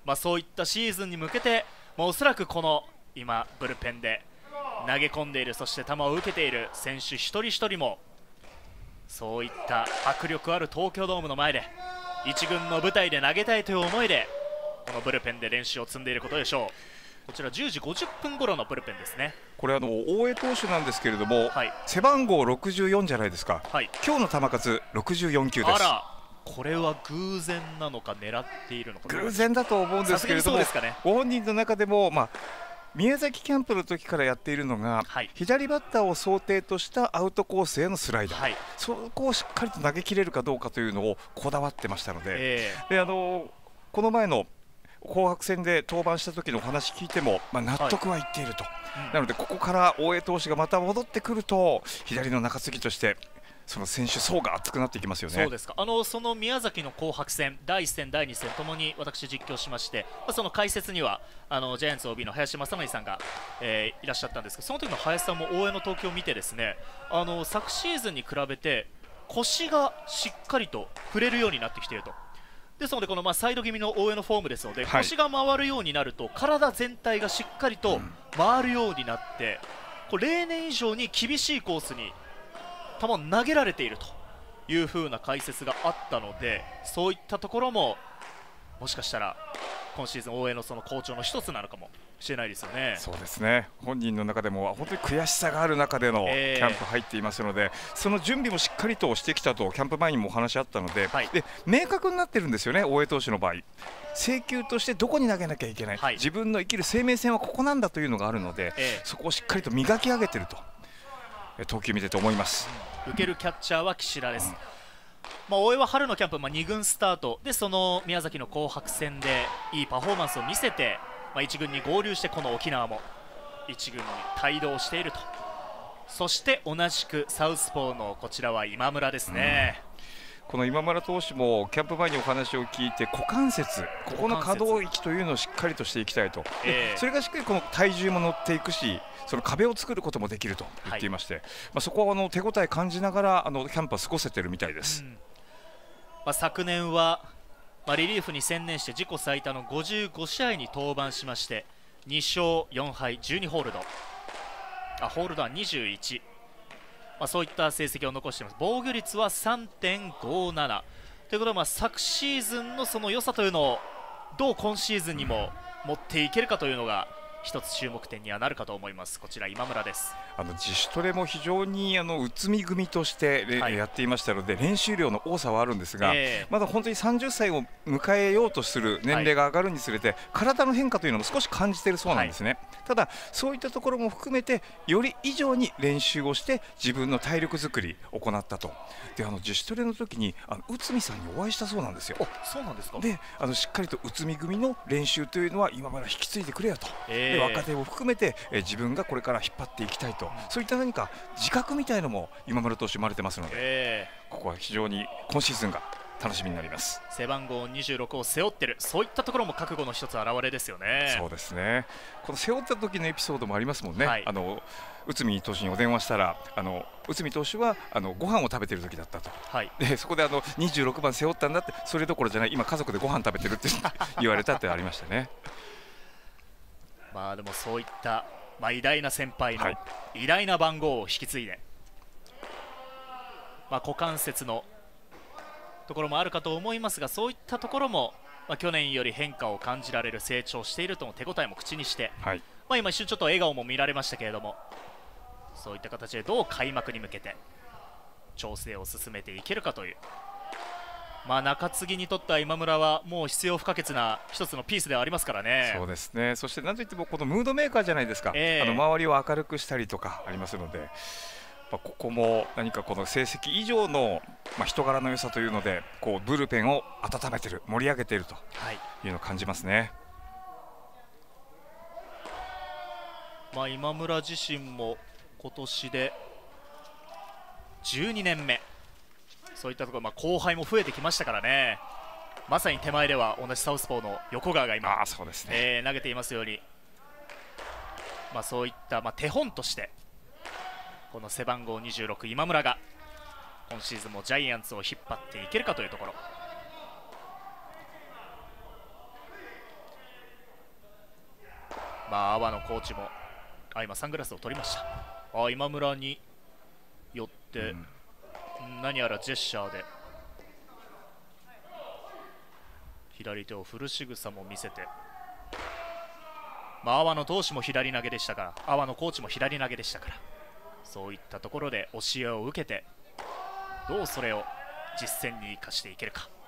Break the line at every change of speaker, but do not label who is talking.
そういったシーズンに向けて、おそらくこの今ブルペンで投げ込んでいる、そして球を受けている選手一人一人もそういった迫力ある東京ドームの前で一軍の舞台で投げたいという思いでこのブルペンで練習を積んでいることでしょう。こちら10時50分頃のブルペンですね。
これ大江投手なんですけれども、
はい、
背番号64じゃないですか、
はい、
今日の球数64球です。
あら、これは偶然なのか狙っているのか。
偶然だと思うんですけれども、ご本人の中でも、宮崎キャンプの時からやっているのが、はい、左バッターを想定としたアウトコースへのスライダー、はい、そこをしっかりと投げきれるかどうかというのをこだわってましたので、この前の紅白戦で登板した時のお話聞いても、納得はいっていると、なのでここから大江投手がまた戻ってくると左の中継ぎとしてその選手層が厚くなっていきますよね。
そうですか。その宮崎の紅白戦第1戦第2戦ともに私実況しまして、その解説にはジャイアンツ OB の林正成さんが、いらっしゃったんですけど、その時の林さんも大江の投球を見てですね、昨シーズンに比べて腰がしっかりと振れるようになってきていると。ですのでこのサイド気味の大江のフォームですので、はい、腰が回るようになると体全体がしっかりと回るようになって、これ例年以上に厳しいコースに球を投げられているという風な解説があったので、そういったところももしかしたら今シーズン大江のその好調の一つなのかもしれないですよね。
そうですね、本人の中でも本当に悔しさがある中でのキャンプ入っていますので、その準備もしっかりとしてきたとキャンプ前にもお話あったので、はい、で明確になってるんですよね。大江投手の場合、制球としてどこに投げなきゃいけない、はい、自分の生きる生命線はここなんだというのがあるので、そこをしっかりと磨き上げていると投球見てて思います。
受けるキャッチャーは岸田です。大江は春のキャンプ、2軍スタートで、その宮崎の紅白戦でいいパフォーマンスを見せて、1軍に合流して、この沖縄も1軍に帯同していると。そして同じくサウスポーのこちらは今村ですね。
この今村投手もキャンプ前にお話を聞いて、股関節、ここの可動域というのをしっかりとしていきたいと、それがしっかりこの体重も乗っていくし、その壁を作ることもできると言っていまして、はい、そこは手応え感じながらキャンプは過ごせているみたいです。
昨年は、リリーフに専念して自己最多の55試合に登板しまして、2勝4敗12ホールド、ホールドは21、そういった成績を残しています。防御率は 3.57 ということで、昨シーズンのその良さというのをどう今シーズンにも持っていけるかというのが一つ注目点にはなるかと思います。こちら今村です。
自主トレも非常に内海組として、やっていましたので、練習量の多さはあるんですが、まだ本当に30歳を迎えようとする年齢が上がるにつれて、体の変化というのも少し感じているそうなんですね。ただそういったところも含めてより以上に練習をして自分の体力作りを行ったと。で自主トレの時に内海さんにお会いしたそうなんですよ。
そうなんですか。
でしっかりと内海組の練習というのは今村引き継いでくれよと、若手を含めて自分がこれから引っ張っていきたいと、そういった何か自覚みたいのも今村投手生まれてますので、ここは非常に今シーズンが楽しみになります。
背番号26を背負ってる、そういったところも覚悟の一つ表れですよね。
そうですね、この背負った時のエピソードもありますもんね。はい、内海投手にお電話したら内海投手はご飯を食べてる時だったと、はい、でそこで26番背負ったんだって、それどころじゃない、今家族でご飯食べてるって言われたってありましたね。
でもそういった、偉大な先輩の偉大な番号を引き継いで、股関節のところもあるかと思いますが、そういったところも、去年より変化を感じられる、成長しているとの手応えも口にして、はい、今一瞬ちょっと笑顔も見られましたけれども、そういった形でどう開幕に向けて調整を進めていけるかという、中継ぎにとっては今村はもう必要不可欠な一つのピースではありますからね。
そうですね、そして何といってもこのムードメーカーじゃないですか、周りを明るくしたりとかありますので、ここも何かこの成績以上の人柄の良さというので、ブルペンを温めている、盛り上げているというのを感じますね。
今村自身も今年で12年目、そういったところ、後輩も増えてきましたからね。まさに手前では同じサウスポーの横川が今、
そうですね、
投げていますように、そういった、手本としてこの背番号26今村が今シーズンもジャイアンツを引っ張っていけるかというところ。 阿波野コーチも今サングラスを取りました。今村によって、何やらジェスチャーで左手を振る仕草も見せて、阿波野投手も左投げでしたから、阿波野コーチも左投げでしたから、そういったところで教えを受けて、どうそれを実践に生かしていけるか。